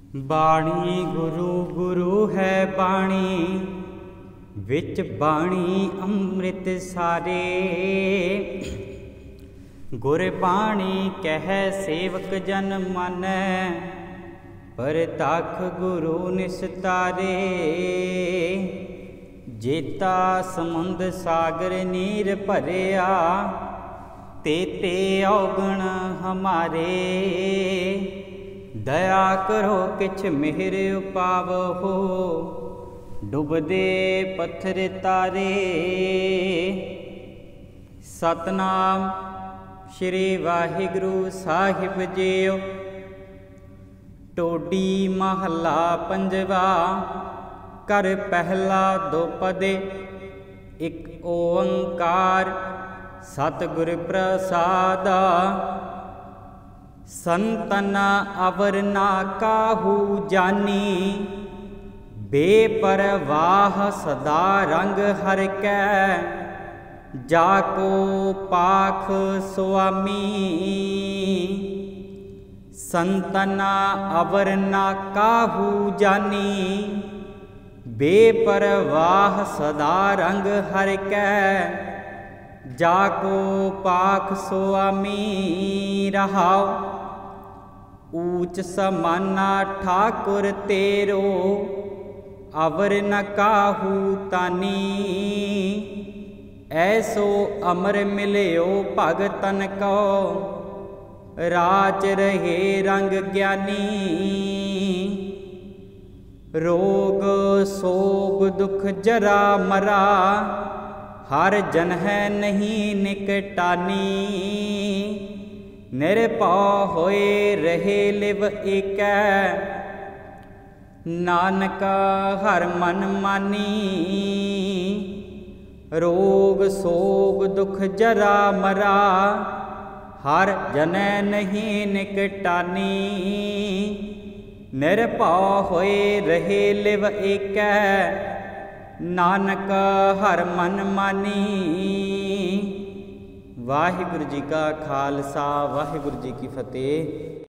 ਬਾਣੀ ਗੁਰੂ ਗੁਰੂ ਹੈ ਬਾਣੀ, ਵਿੱਚ ਬਾਣੀ ਅੰਮ੍ਰਿਤ ਸਾਰੇ। ਗੁਰ ਬਾਣੀ ਕਹਿ ਸੇਵਕ ਜਨ ਮਾਨੈ, ਪਰਤਖ ਗੁਰੂ ਨਿਸਤਾਰੇ। ਜੇਤਾ ਸਮੁੰਦ ਸਾਗਰ ਨੀਰ ਭਰਿਆ, ਤੇ ਔਗਣ ਹਮਾਰੇ। दया करो किछ मिहर उपावहो, डुबदे पत्थर तारे। सतनाम श्री वाहिगुरु साहिब जीओ। टोडी महला पंजवा, कर पहला दोपदे। एक ओंकार सतगुर प्रसादा। संतन अवर ना काहू जानी, बेपरवाह सदा रंग हर कै। जाको पाख स्वामी, संतन अवर ना काहू जानी, बेपरवाह सदा रंग हर कै। जाको पाख स्वामी रहाओ। ऊच समाना ठाकुर तेरो, अवर न काहू तानी। ऐसो अमर मिलियो भगतन को, राच रहे रंग ज्ञानी। रोग सोग दुख जरा मरा, हर जन है नहीं निकटानी। निरभउ होए रहे लिव एकै, नानक हर मन मानी। रोग सोग दुख जरा मरा, हर जनै नहीं निकटानी। निरभउ होए रहे लिव एकै, नानक हर मन मानी। वाहिगुरु जी का खालसा, वाहिगुरु जी की फतेह।